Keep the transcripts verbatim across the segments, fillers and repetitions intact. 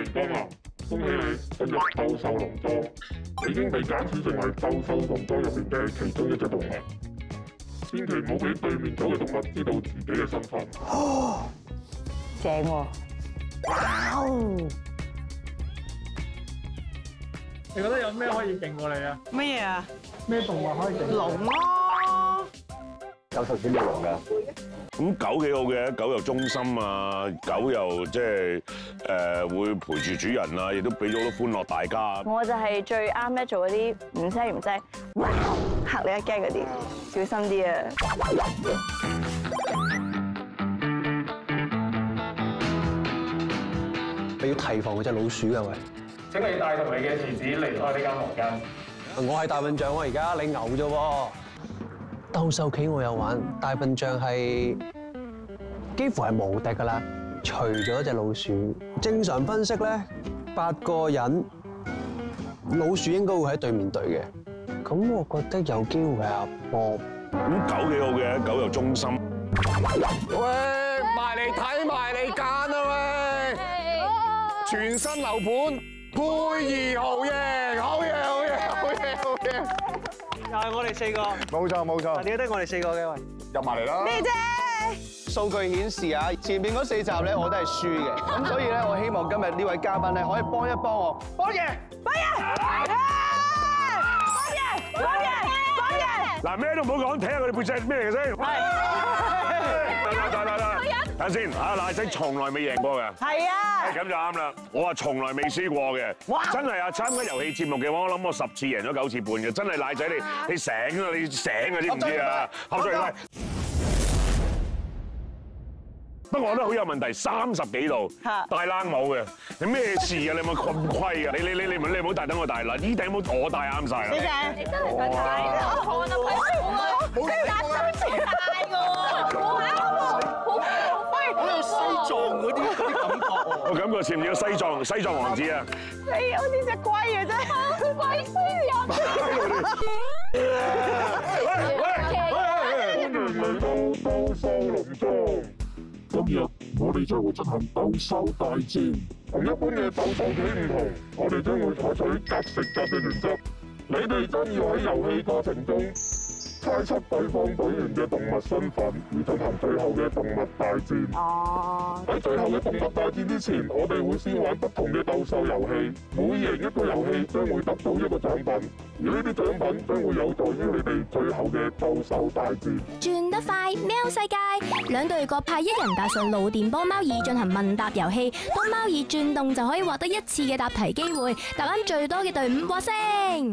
光啊！恭喜你進入鬥獸農莊，已經被揀選成為鬥獸農莊入邊嘅其中一隻動物。千祈唔好俾對面組嘅動物知道自己嘅身份。 正喎！哇！ 你覺得有咩可以勁過你啊？ 乜嘢啊？ 咩動物可以勁？ 龍咯！ 有頭先冇龍㗎。 咁狗幾好嘅，狗又忠心啊，狗又即係誒會陪住主人啊，亦都俾咗好多歡樂大家。 我就係最啱咧做嗰啲唔聲唔聲，哇嚇你一驚嗰啲，小心啲啊！ 你要提防嗰隻老鼠㗎喂！ 請你帶同你嘅兒子離開呢間房間。 我係大笨象喎，而家你牛啫喎。鬥獸棋我有玩，大笨象係幾乎係無敵㗎啦，除咗隻老鼠。正常分析咧，八個人老鼠應該會喺對面隊嘅，咁我覺得有機會係阿波。 咁狗幾好嘅，狗又忠心。 喂，埋嚟睇埋嚟揀啊喂！全新樓盤配二號贏，好嘢好嘢好嘢好嘢！ 又係我哋四個， 冇錯冇錯。 點解得我哋四個嘅喂？ 入埋嚟啦！ 咩啫？ 數據顯示啊，前面嗰四集咧我都係輸嘅，咁所以咧我希望今日呢位嘉賓咧可以幫一幫我。幫爺， 幫爺，幫爺，幫爺，幫爺！ 嗱，咩都唔好講，睇下佢哋背脊咩嚟嘅先。係。得得得得，等先嚇，賴仔從來未贏過嘅。 係啊。 咁就啱啦，我話從來未輸過嘅。哇！真係啊，參加遊戲節目嘅話，我諗我十次贏咗九次半嘅，真係賴仔你你醒啊，你醒啊，知唔知啊？合作嚟。不過我覺得好有問題，三十幾度戴冷帽嘅，有咩事啊？你有冇咁虧啊？你你你你唔你唔好戴等我戴啦，呢頂帽我戴啱晒啦。 你正，你真係想戴，我好啊，睇我啊，佢戴真係戴㗎喎，好啱喎，好威， 好有西藏嗰啲嗰啲感覺喎。 我感覺似唔似個西藏西藏王子啊？ 你好似隻龜啊真係，龜衰人。 歡迎嚟到鬥獸農莊。今日我哋將會進行鬥獸大戰，同一般嘅鬥獸棋唔同，我哋將會採取夾食夾嘅原則。你哋將要喺遊戲過程中猜測對方隊員嘅動物身份，而進行最後嘅動物大戰。 哦。 喺最後嘅動物大戰之前，我哋會先玩不同嘅鬥獸遊戲，每贏一個遊戲將會得到一個獎品，而呢啲獎品將會有助於你哋最後嘅鬥獸大戰。 轉得快，喵世界兩隊各派一人搭上腦電波貓耳進行問答遊戲，當貓耳轉動就可以獲得一次嘅答題機會，答啱最多嘅隊伍獲勝。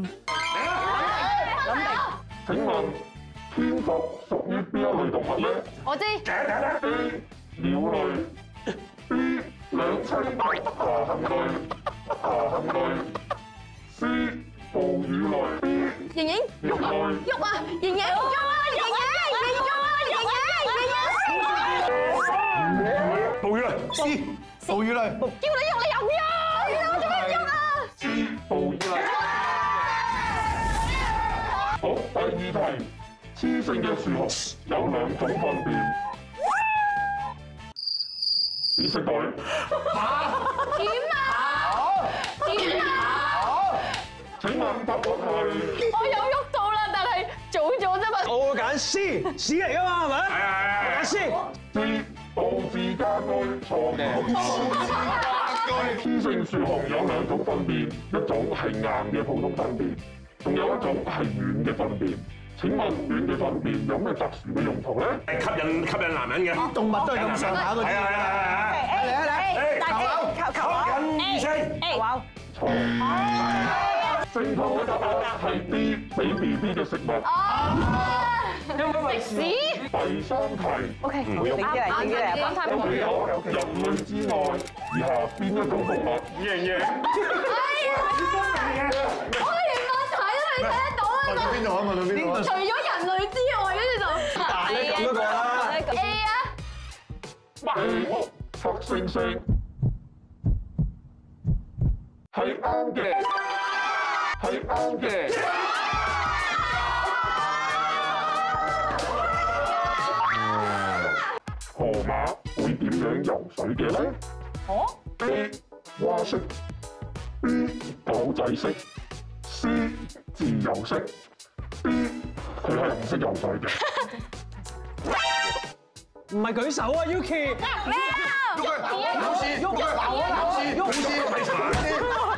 諗定。 請問蝙蝠屬於邊一類動物呢？ 我知。 A. 鳥類 B. 兩棲爬行類爬行類 C. 哺乳類 D. 盈盈。 肉類。 喐啊！盈盈。喐啊！盈盈。你喐啊！盈盈。盈盈。 哺乳類 C 哺乳類。 叫你喐你又唔喐，你做咩喐啊 C. 哺乳類。好，第二題，雌性嘅樹熊有兩種糞便。紫色隊。 點啊？點啊？ 請問答案係？ 我有喐到啦，但係早咗啫嘛。 我會揀 C，C 嚟㗎嘛係咪？ 係係係。 揀 C。 D. 導致家居錯嘅。雌性樹熊有兩種糞便，一種係硬嘅普通糞便，仲有一種係軟嘅糞便。請問軟嘅糞便有咩特殊嘅用途咧？ 係吸引吸引男人嘅。 動物都係咁上下嗰啲。 係啊係啊係啊。 嚟啊嚟！ 大隻球球啊！ 引異性。 哇！ 錯。正確嘅答案係 D. 俾 B B 嘅食物。 食屎！ 第三題。 O K，唔好用啲嚟，用啲嚟，幫太咁除咗人類之外，以下邊一種動物贏贏？ 我連問題都未睇得到啊！ 問到邊度啊？問到邊度啊？ 除咗人類之外，跟住就嗱，你咁多個啦。 A 啊！ 黑猩猩係啱嘅，係啱嘅。河馬會點樣游水嘅咧？ 哦 ？A. 蛙式 ，B 狗仔式 ，C 自由式 ，D 佢係唔識游水嘅。 唔係舉手啊 ，Yuki。 咩啊？ 老師，喐佢，老師，老師，老師。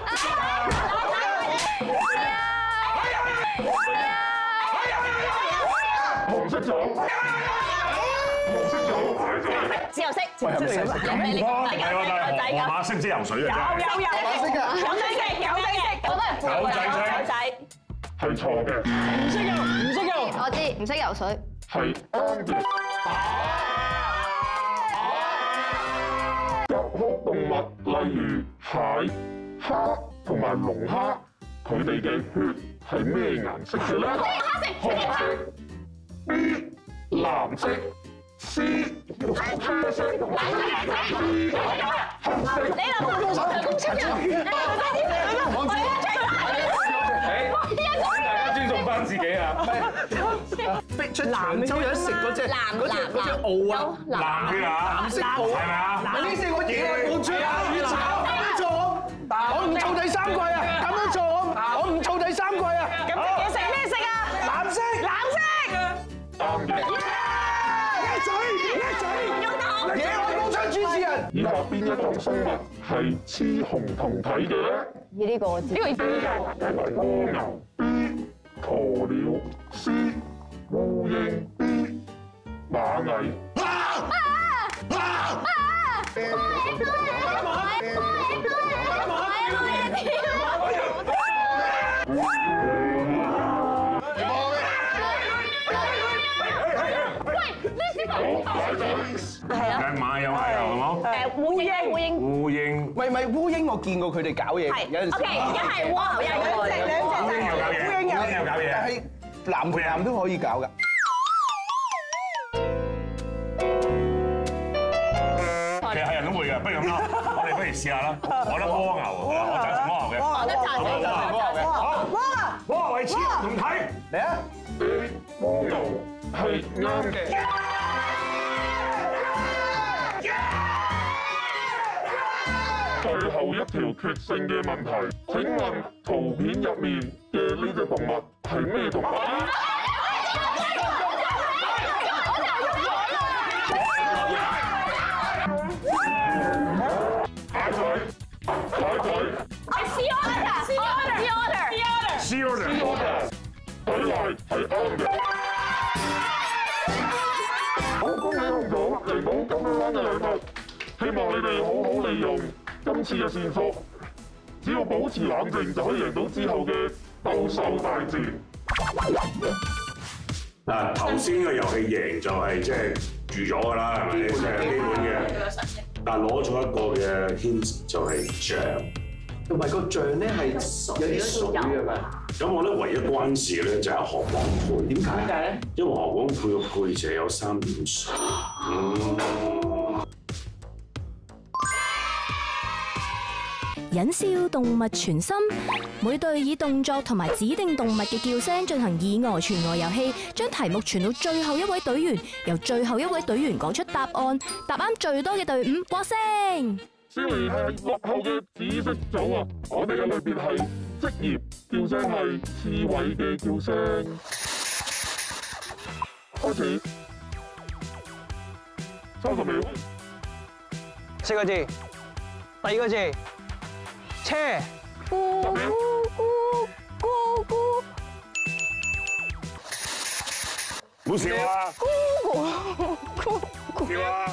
紅色組，紅色組係就自由式， 喂，係咪識？ 有咩力？ 唔係喎，但係河馬識唔識游水啊？ 有有有識㗎。 有仔識，有仔識，我都係狗仔識狗仔。 係錯嘅， 唔識游，唔識游。 我知，唔識游水。 係啱嘅。甲殼動物例如蟹、蝦同埋龍蝦，佢哋嘅血係咩顏色嘅咧？紅色、B 藍色、C 啡色同埋 D 黑色。 你諗下，咁出人，我哋大家尊重翻自己啊！ 逼出長洲有得食嗰只嗰只嗰只螯啊！ 藍血啊？ 藍色螯係咪啊？ 嗱，呢四個嘢我冇錯啊！咁樣做，我唔做第三季啊！咁樣做，我唔做第三季啊！ 咁嘢食咩色啊？ 藍色， 藍色。 啱嘅。 叻仔，叻仔，野外高槍主持人。 以下邊一種生物係雌雄同體嘅咧呢個我知。呢個 ？A 蝸牛 ，B 鴕鳥 ，C 烏蠅 ，D 螞蟻。 誒馬有馬有係冇？ 誒烏蠅，烏蠅。 烏蠅。 喂咪烏蠅，我見過佢哋搞嘢，有陣時。 O K，而家係蝸牛，有兩隻，兩隻。 烏蠅又搞嘢，烏蠅又搞嘢。 但係男同男都可以搞㗎。 其實係人都會嘅，不如咁啦，我哋不如試下啦。我覺得蝸牛，我贊成蝸牛嘅。 我都贊成， 贊成蝸牛嘅。 好，蝸牛為雌同體。 嚟啊！ A 蝸牛係啱嘅。最後一條決勝嘅問題，請問圖片入面嘅呢隻動物係咩動物？蟹仔，蟹仔。 係 C order，C order，C order，C order。 C order。 睇嚟係啱嘅。好，恭喜紅組嚟到咁樣玩嘅禮物，希望你哋好好利用今次嘅線索，只要保持冷靜就可以贏到之後嘅鬥獸大戰。 嗱，頭先嘅遊戲贏就係即係預咗㗎啦，係咪？即係基本嘅。但係攞咗一個嘅 hint 就係醬。 同埋個醬咧係有啲水嘅嘛。 咁我覺得唯一關事咧就係何廣配。 點解咧？ 因為何廣配嘅配就有三點水。嗯。 忍笑動物傳心，每隊以動作同埋指定動物嘅叫聲進行以訛傳訛遊戲，將題目傳到最後一位隊員，由最後一位隊員講出答案，答啱最多嘅隊伍獲勝。 少年係落後嘅紫色組啊！我哋嘅類別係職業，叫聲係刺蝟嘅叫聲。開始，三十秒。 四個字，第二個字，車。 十秒。 唔好笑啊！笑啊！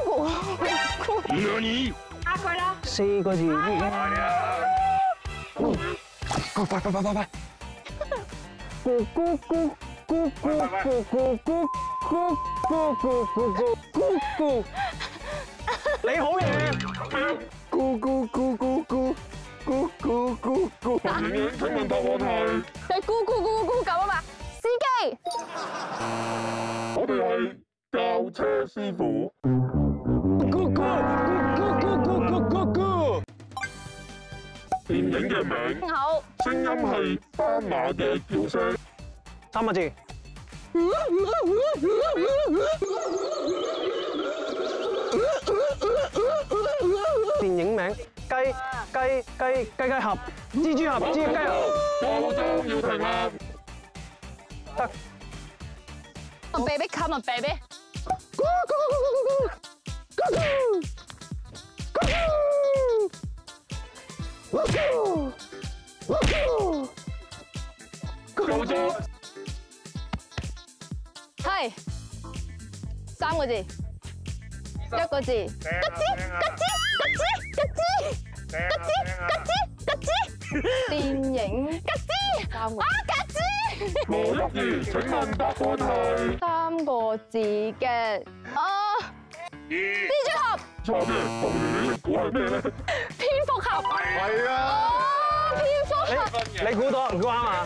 兩二。 呃佢啦。 四個字已經。 係啊！ 快快快快快！咕咕咕咕咕咕咕咕咕咕咕咕咕咕。你好嘢！ 咕咕咕咕咕咕咕咕咕。黃盈盈，請問答案係？ 係咕咕咕咕咁啊嘛，司機。 我哋係教車師傅。 咕咕咕咕咕咕咕咕。 電影嘅名， 好。 聲音係斑馬嘅叫聲。 三個字。電影名《雞雞雞雞雞雞盒，蜘蛛俠，蜘蛛雞盒。 夠鐘要停啦！ 得。 baby come on baby。 夠鐘。 係三個字，一個字。吉之吉之吉之吉之吉之吉之吉之。電影吉之三個。啊吉之。 羅一兒，請問答案係三個字嘅啊。蜘蛛俠。 錯嘅，同你估係咩咧？ 蝙蝠俠。 係啊。 哦，蝙蝠俠。 你估到唔估啱啊？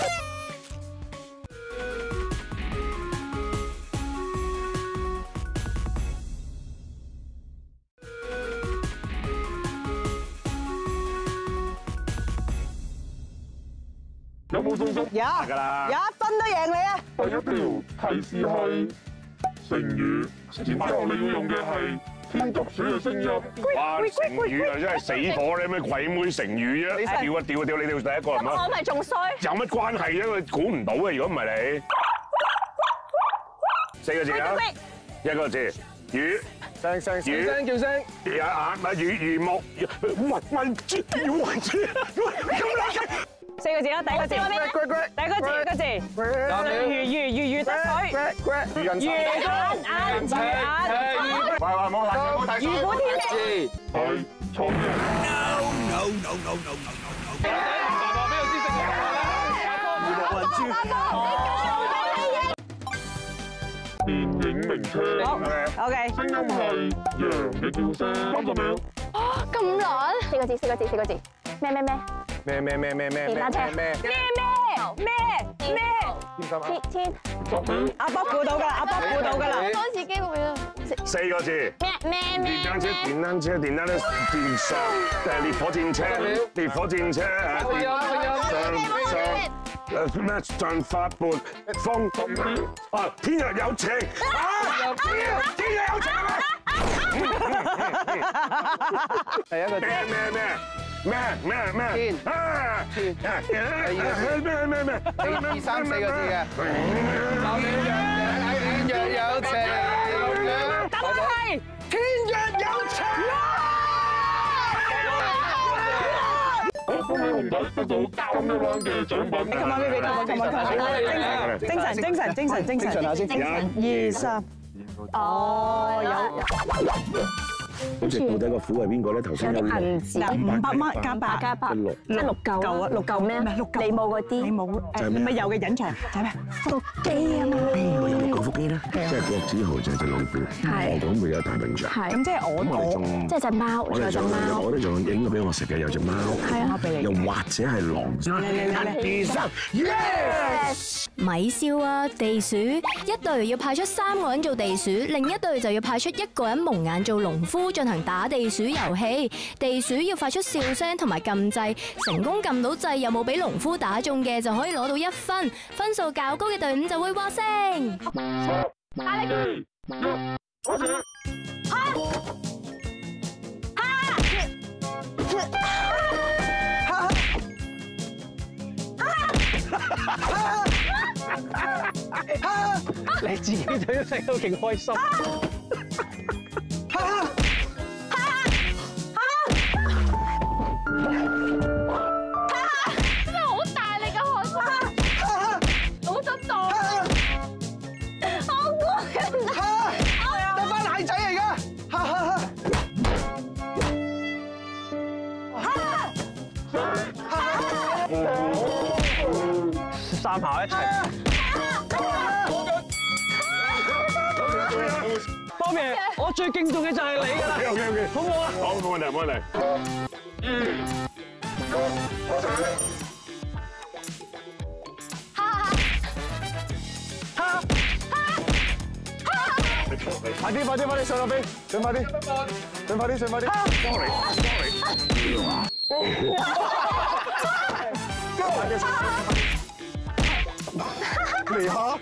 有冇信心？ 有， 㗎啦有一分都贏你啊！ 第一條提示係成語，然之後你要用嘅係天竺鼠嘅聲音。 哇！成語啊，真係死火咧！咩鬼妹成語啊？調啊調啊調！你哋第一個係咪？ 我咪仲衰。 有乜關係啫？佢估唔到嘅，如果唔係你。四個字啊！一個字，魚。 聲聲魚聲叫聲。 有眼咪魚魚目，雲雲豬，雲豬，咁撚四個字啦，第一個字，第一個字，一個字，魚魚魚魚得水，魚眼眼魚眼， 喂喂，冇睇冇睇。 魚虎添翼， 係錯嘅。電影名稱。 好 ，OK。 聲音係羊嘅叫聲。三十秒。 啊，咁難？四個字，四個字，四個字。咩咩咩？ 咩咩咩咩咩電單車。 咩咩咩咩咩？ 天天。 阿波估到㗎，阿波估到㗎啦。 多次機會啦。 四個字。 咩咩咩？ 電單車，電單車，電單車，電上誒烈火戰車，烈火戰車誒電上上誒咩上發撥風啊！天若有情啊！天若天若有情啊！ 第一個字。 咩咩咩？咩咩咩？ 天啊！ 天咩咩咩？ 二三四個字嘅。天若有情。 答案係天若有情。 好，恭喜紅隊得到今一 round 嘅獎品。 come on baby，come on come on，精神精神精神精神精神精神，二三，哦有。 咁即係到底個虎係邊個咧？頭先有銀字嗱五百蚊加八加八， 六即係六嚿嚿啊六嚿咩？ 六嚿你冇嗰啲， 你冇誒咪有嘅隱藏就係咩？腹肌啊嘛。 邊個有六個腹肌咧？即係郭子豪就係隻老虎，我講會有大笨象。 係咁即係我咁我哋我仲即係隻貓， 我哋仲仲有隻貓。 我哋仲影咗俾我食嘅有隻貓， 係啊， 又或者係狼。一二三，yes！ 咪笑啊！地鼠一隊要派出三個人做地鼠，另一隊就要派出一個人蒙眼做農夫，進行打地鼠遊戲。地鼠要發出笑聲同埋撳掣，成功撳到掣又冇俾農夫打中嘅，就可以攞到一分。分數較高嘅隊伍就會獲勝。 二一，開始。 你自己都食到勁開心。 真係好大力嘅汗水，好心動，好攰啊！ 得翻奶仔嚟㗎。 三下一齊。波爺，我最敬重嘅就係你㗎啦。 OK OK OK， 好唔好啊？ 好，冇問題冇問題。 快啲快啲快啲上落邊，上快啲，上快啲上快啲。嚟下。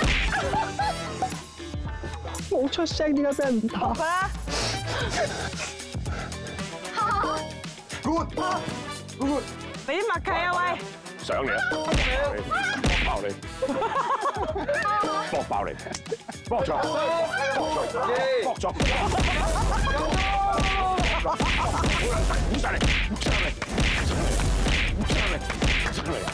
冇出聲，點解俾人打？ good good， 俾啲默契啊喂！ 上嚟啊！搏爆你，搏爆你，搏咗，搏咗，唔上嚟，唔上嚟，唔上嚟，唔上嚟。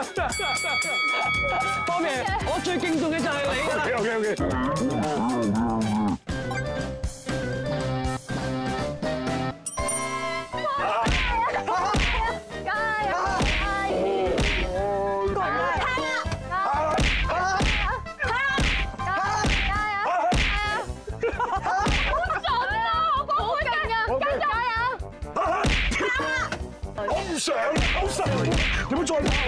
方面，我最敬重嘅就係你㗎啦。 OK OK OK。上好實，有冇再鬧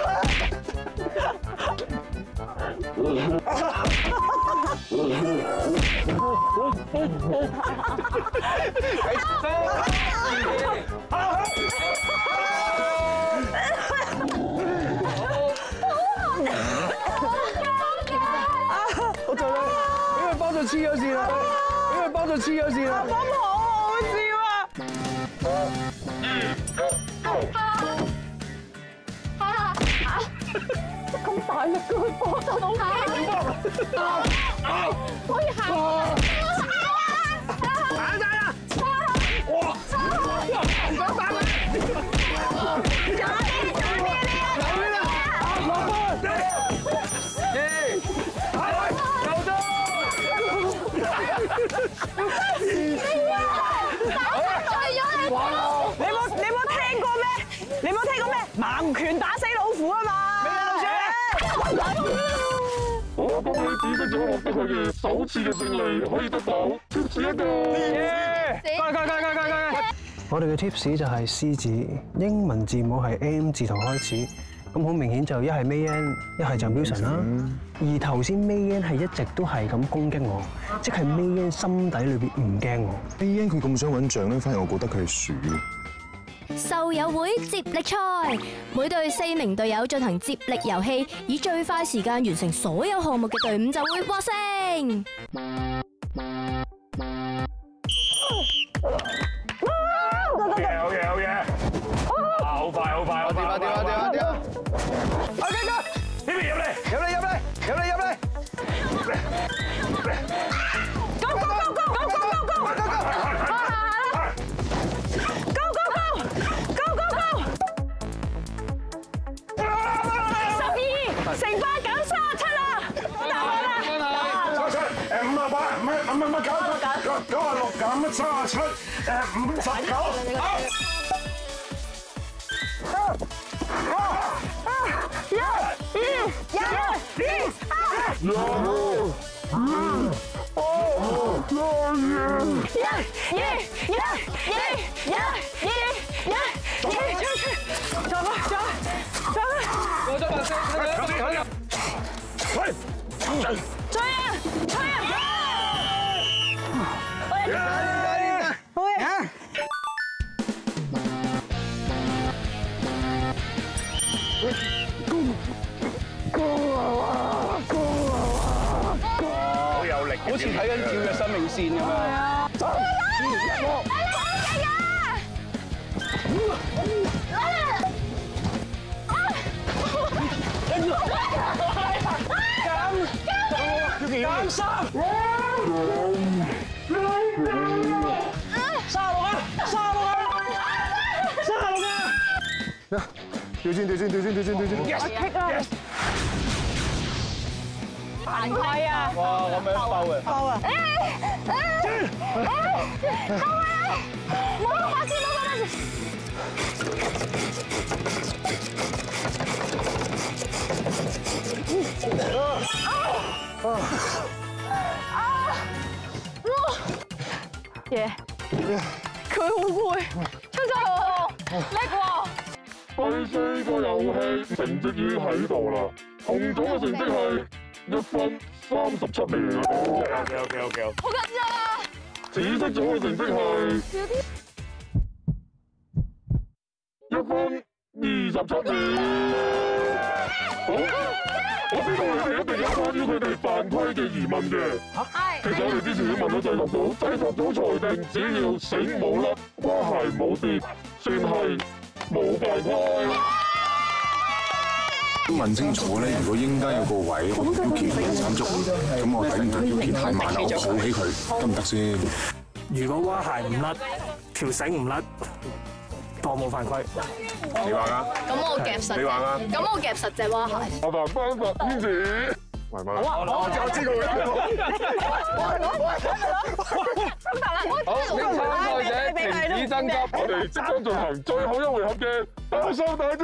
好在啦，因為幫咗黐咗線啦，因為幫咗黐咗線啦。 咁好好笑啊！咁大力嘅佢播得好勁，可以行。打晒啦！哇！唔想打佢。做咩？做咩你啊？有咩啊？落波！耶！有咗！你冇你冇聽過咩？你冇聽過咩？盲拳打死老虎啊嘛！ 我幫你指識咗我得佢嘅首次嘅勝利，可以得到貼士一個。 加加加加加加！ 我哋嘅 tips 就係 C 字，英文字母係 M 字頭開始，咁好明顯就一係 Mayan， 一係就 Wilson 啦。而頭先 Mayan 係一直都係咁攻擊我，即係 Mayan 心底裏邊唔驚我。 Mayan 佢咁想揾獎咧，反而我覺得佢係鼠。 獸友會接力賽，每隊四名隊友進行接力遊戲，以最快時間完成所有項目嘅隊伍就會獲勝。 好嘢好嘢好嘢！啊，好快好快好快！ 掂啊掂啊掂啊掂啊！阿基哥， 呢邊入嚟入嚟入嚟入嚟入嚟！ Go go go go go go go go！ Go go go go go go！ 十二乘八減三十七啦，答案啦！ 三十七，誒五啊八，唔係唔係唔係九九九啊六減三十七，誒五十九。 一、二、一、 喂， 追啊！追啊！好嘢！ 好有力， 好似睇緊跳躍生命線咁樣。減三，三六啊，三六啊，三六啊！ 調轉調轉調轉調轉調轉 Yes！ 行快啊！ 哇，咁樣爆嘅。 爆啊！冇法子，冇法子。耶！佢好攰，出咗嚟，叻喎！ 第四個遊戲成績已經喺度啦，紅組嘅成績係一分三十七秒。 OK OK OK OK。 好緊張啊！ 紫色組嘅成績係一分二十七秒。 我知道你哋一定有關於佢哋犯規嘅疑問嘅。 係。 其實我哋之前已經問咗製作組，製作組裁定只要繩冇甩，蛙鞋冇跌，算係冇犯規。 問清楚咧，如果應該有個位，Yuki斬足，咁我睇唔到 Yuki太慢啦，我抱起佢得唔得先？ 如果蛙鞋唔甩，條繩唔甩，當冇犯規。 你話啊？ 咁我夾實。 你話啊？ 咁我夾實隻蛙鞋。 麻煩頒發天使。 好啊，我我知道佢。 好，參賽者停止爭執， 我哋即將進行最後一回合嘅鬥獸大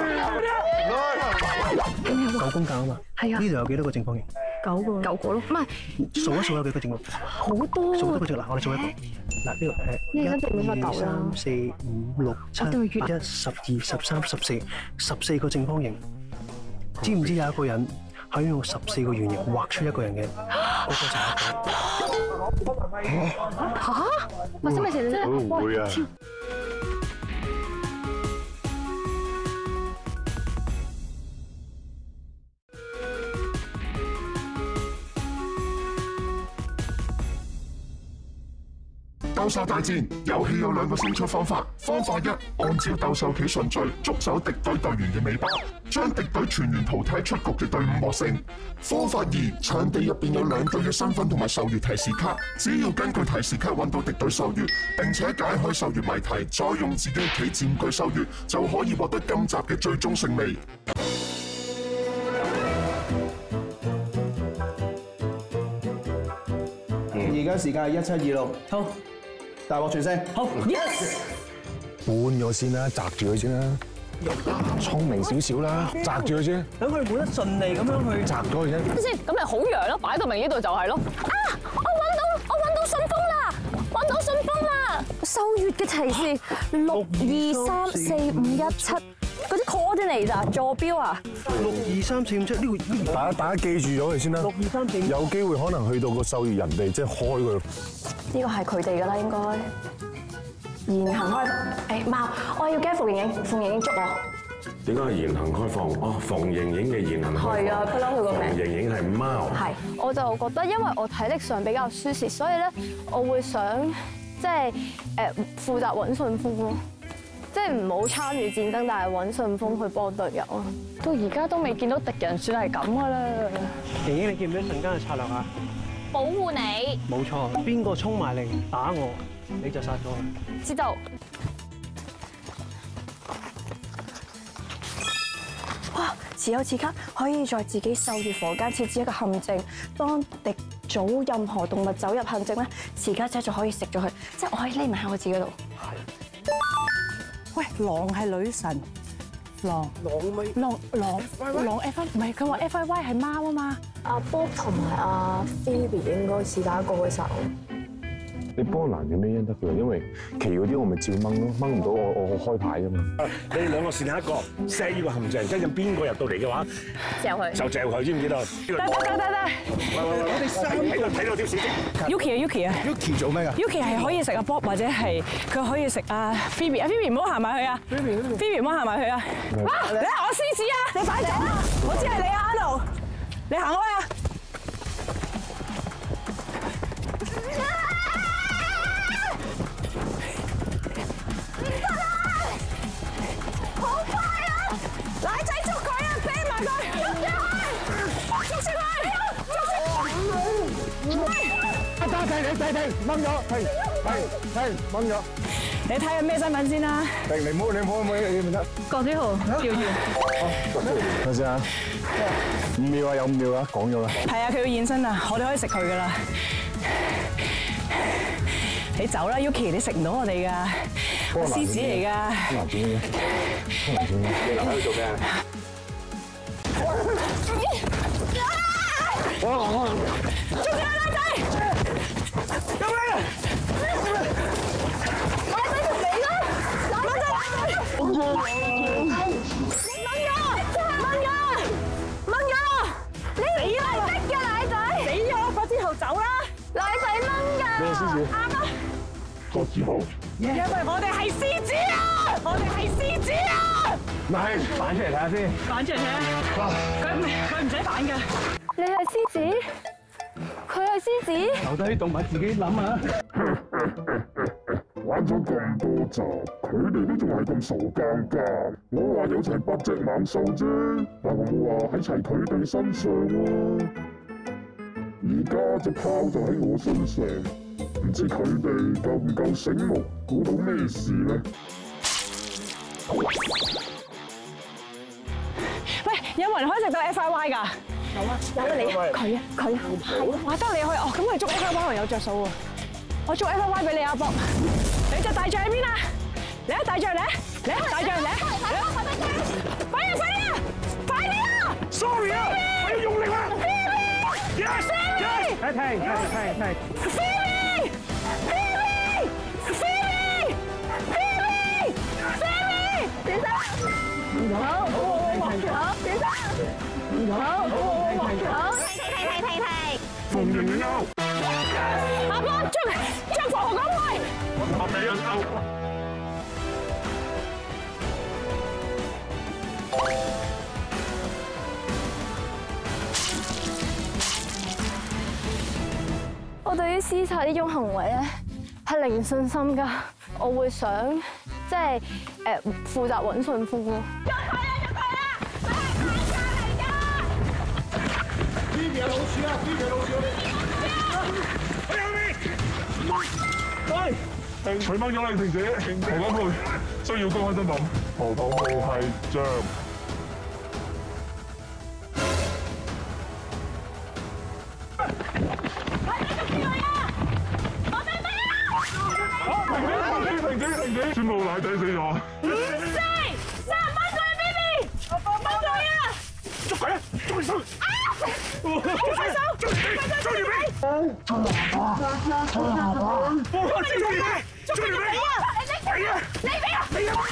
戰。 九宮格啊嘛。係啊。呢度有幾多個正方形？ 九個。九個咯。唔係。 數一數有幾個正方形？ 好多。 數多個正嗱，我哋數一個。嗱呢度誒。 一二三四五六七八一十二十三十四十四個正方形。知唔知有一個人可以用十四個圓形畫出一個人嘅？嗰個就係一個。 嚇？發生咩事咧？ 會唔會啊？ 鬥獸大戰遊戲有兩個勝出方法，方法一，按照鬥獸棋順序捉走敵隊隊員嘅尾巴，將敵隊全員淘汰出局嘅隊伍獲勝。方法二，場地入邊有兩隊嘅身份同埋授權提示卡，只要根據提示卡揾到敵隊授權，並且解開授權謎題，再用自己嘅棋佔據授權，就可以獲得今集嘅最終勝利。 而家時間係一七二六，好，大獲全勝，好 ，yes， 搬咗先啦，擲住佢先啦，聰明少少啦，擲住佢先， 等佢哋搬得順利咁樣去擲咗佢先。 先，咁咪好揚咯，擺到明呢度就係咯。啊！我揾到，我揾到信封啦，揾到信封啦，秀月嘅提示六二三四五一七。嗰啲 coordinate 咋坐標啊？ 六二三四五七呢個呢個， 大家大家記住咗佢先啦。 六二三四五， 有機會可能去到個獸月人哋即係開佢。 呢個係佢哋㗎啦，應該。言行開，誒貓，我要驚馮盈盈，馮盈盈捉我。 點解係言行開放？哦，馮盈盈嘅言行開放。 係啊，不嬲佢個名。 馮盈盈係貓。 係，我就覺得因為我體力上比較輸蝕，所以咧我會想即係誒負責揾信封咯。即係唔好參與戰爭，但係揾順風去幫隊友啊！到而家都未見到敵人，算係咁噶啦。 盈盈，你見唔見陣間嘅策略啊？ 保護你。 冇錯，邊個衝埋嚟打我，你就殺咗佢。 知道。 哇！持有此卡可以在自己獸月房間設置一個陷阱，當敵組任何動物走入陷阱咧，持卡者就可以食咗佢，即係我可以匿埋喺我自己度。 喂，狼係女神，狼狼咪狼狼狼 F I 唔係佢話 F I Y 係貓啊嘛。 阿 Bob 同埋阿 Phoebe 應該是打過嘅時候。 你幫難嘅咩因得㗎？因為其嗰啲我咪照掹咯，掹唔到我我開牌㗎嘛。 你哋兩個選一個 set 呢個陷阱，跟住邊個入到嚟嘅話， 嚼佢， 就嚼佢，知唔知道？ 得得得得得。 喂喂喂，我哋三睇到睇到條小姐。 Yuki 啊 Yuki 啊 Yuki 做咩㗎 ？Yuki 係可以食阿 Bob 或者係佢可以食阿 Phoebe， 阿 Phoebe 唔好行埋去啊 ！Phoebe 唔好行埋去啊！哇！你係我獅子啊！你快走啊！好似係你啊 Arnold，你行開啊！ 停停停停，掹咗，停停停，掹咗。 你睇下咩身份先啦？ 停，你唔好你唔好唔好你唔得。 郭子豪，趙源。 等先啊，五秒啊，有五秒啊，講咗啦。 係啊，佢要現身啊，我哋可以食佢噶啦。你走啦 ，Yuki， 你食唔到我哋噶，我獅子嚟噶。 難點嘅？難點嘅？你留喺度做咩啊？ 我我捉住啦，靚仔！ 救命啊！ 我喺條尾啦，攞咗啦！掹咗，掹咗，掹咗！你死啦！逼嘅奶仔，死咗，郭之豪走啦！奶仔掹㗎， 咩獅子？ 啱啊！ 郭之豪， 因為我哋係獅子啊！我哋係獅子啊！ 係反出嚟睇下先， 反出嚟睇下。佢唔佢唔使反㗎。 你係獅子，佢係獅子。 留低啲動物自己諗下。 玩咗咁多集，佢哋都仲係咁傻更更。我話有齊八隻猛獸啫，但我冇話喺齊佢哋身上喎。而家隻炮就喺我身上，唔知佢哋夠唔夠醒目，估到咩事呢？ 喂，有冇人可以食到 F I Y 㗎？ 有啊，有啊你，佢啊佢啊，係哇得你去哦，咁我哋捉 F I Y 有着數喎。我捉 F I Y 俾你阿博，你隻大象喺邊啊？嚟啊大象嚟啊！嚟啊大象嚟啊！嚟啊！快啲快啲啊！快啲啊 ！Sorry 啊，我要用力啦 ！Yes yes， 停停停停停 ！Phoebe Phoebe Phoebe Phoebe Phoebe， 先生，好，好，先生，好，好，停停停停停， 逢人嘅勾。 阿波將將防洪講開。 我俾人勾。 我對於私殺呢種行為咧係零信心㗎，我會想即係誒負責揾順風咯。捉佢啊！捉佢啊！佢係大家嚟㗎！ 呢邊有老鼠啊！呢邊有老鼠！ 喂，佢掹咗你停止，何錦佩需要公開身份，何錦佩係象。停止停止，宣布奶仔死咗。 唔識，三十蚊佢 B B， 幫佢啊！ 捉佢啊！捉佢手！捉佢手！捉住你！捉住你！捉住你！係啊！ 你俾啊！ 你啊！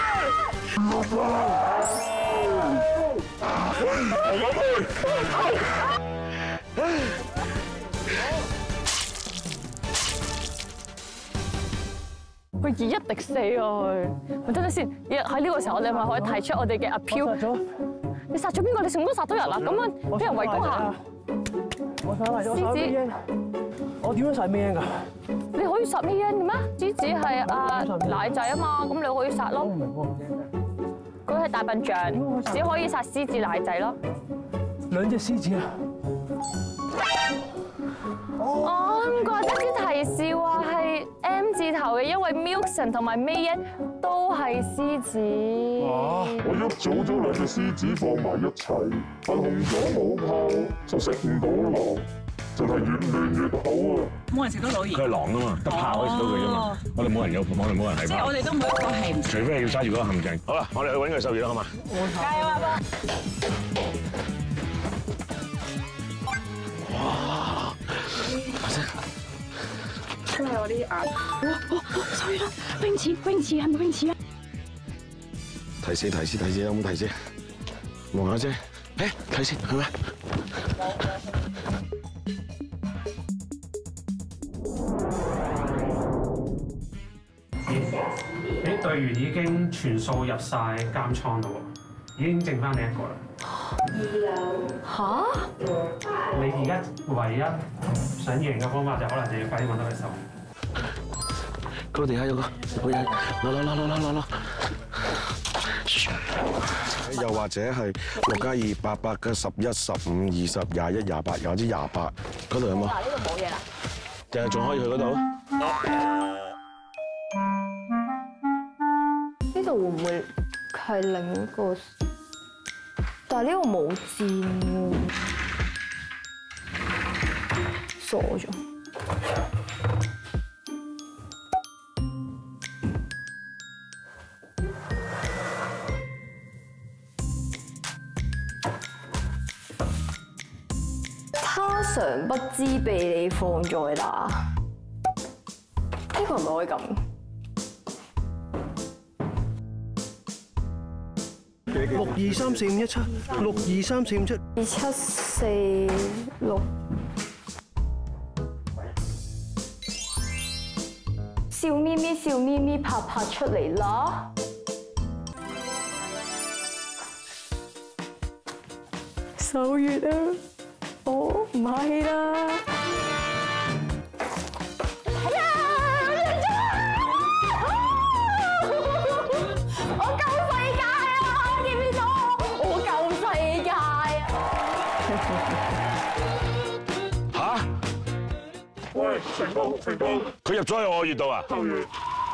佢以一敵四啊！佢，等陣先，喺呢個時候，我哋咪可以提出我哋嘅 appeal。你殺咗邊個？你成功殺到人啦！咁樣俾人圍攻下。 我想嚟咗殺咩嘢？我點樣殺咩嘢㗎？ 你可以殺咩嘢嘅咩？獅子係阿奶仔啊嘛，咁你可以殺咯。 我唔明喎。 佢係大笨象，只可以殺獅子奶仔咯。 兩隻獅子啊！ 哦，唔怪得之提示話係 M 字頭嘅，因為 Milton 同埋 May 都係獅子。 啊！我一早將兩隻獅子放埋一齊，但紅咗冇炮就食唔到狼，真係越亂越好啊！ 冇人食到老爺。 佢係狼啊嘛，得炮可以食到佢啫嘛。我哋冇人有，我哋冇人係炮。 即係我哋都每一個係。 除非係要揸住嗰個陷阱。好啦，我哋去揾佢獸醫啦，好嘛？ 加油啊！波！ 哇！ 出嚟我啲眼。哇哇！所以啦，泳池泳池係咪泳池啊？ 提示提示提示，有冇提示？望下啫。誒，提示係咪？ 啲隊員已經全數入晒監倉咯喎，已經剩翻你一個啦。 嚇！ 你而家唯一想贏嘅方法就可能就要快啲揾到佢手。 嗰個地下有個好嘢，攞攞攞攞攞攞攞。又或者係六加二八八嘅十一十五二十廿一廿八，有啲廿八嗰度有冇？ 嗱，呢度冇嘢啦。 定係仲可以去嗰度？ 呢度會唔會係另一個？但係呢個冇箭喎，傻咗。他常不知被你放在哪，呢個係咪可以咁？ 六二三四五一七，六二三四五七， 二七四六。笑咪咪笑咪咪，拍拍出嚟啦！ 手月啊！我唔客氣啦。 我救世界啊！見唔見到我？我救世界啊！ 嚇！喂，成功成功！佢入咗去我穴度啊！ 鬥月。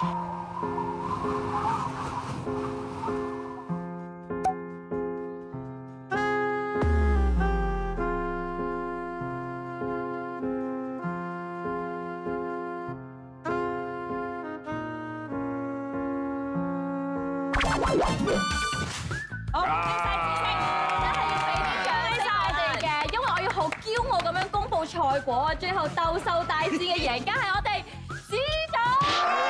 好，唔該晒子清，真係要俾啲掌聲我哋嘅，因為我要好驕傲咁樣公佈賽果啊！最後鬥獸大戰嘅贏家係我哋子總。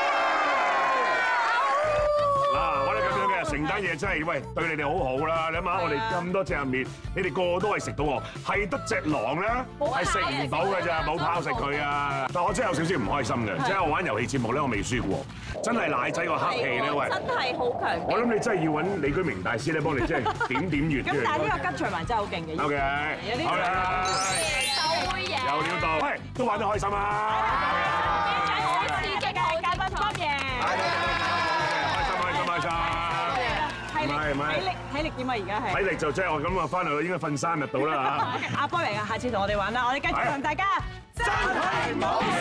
嗱，我哋咁樣嘅成單嘢真係喂對你哋好好啦！你諗下，我哋咁多隻入面，你哋個個都係食到喎，係得隻狼咧係食唔到嘅咋，冇炮食佢啊！但我真係有少少唔開心嘅，即係我玩遊戲節目咧，我未輸過，真係奶仔個黑氣咧，喂！ 真係好強。 我諗你真係要揾李居明大師咧幫你即係點點穴。 咁但係呢個吉祥環真係好勁嘅。 O K，好啦， 就會贏。 有料到，喂，都玩得開心啊！ 好刺激啊！界不拖贏。 開心開心開心。 係咪？ 唔係體力體力點啊？而家係。 體力就即係我咁啊，翻去應該瞓三日到啦嚇。 阿波嚟啊！下次同我哋玩啦，我哋繼續同大家真係冇。